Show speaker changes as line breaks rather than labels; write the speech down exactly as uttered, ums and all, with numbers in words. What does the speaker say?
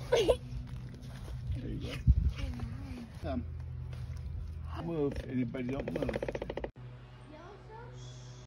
There you go. Come. Move. Anybody don't move.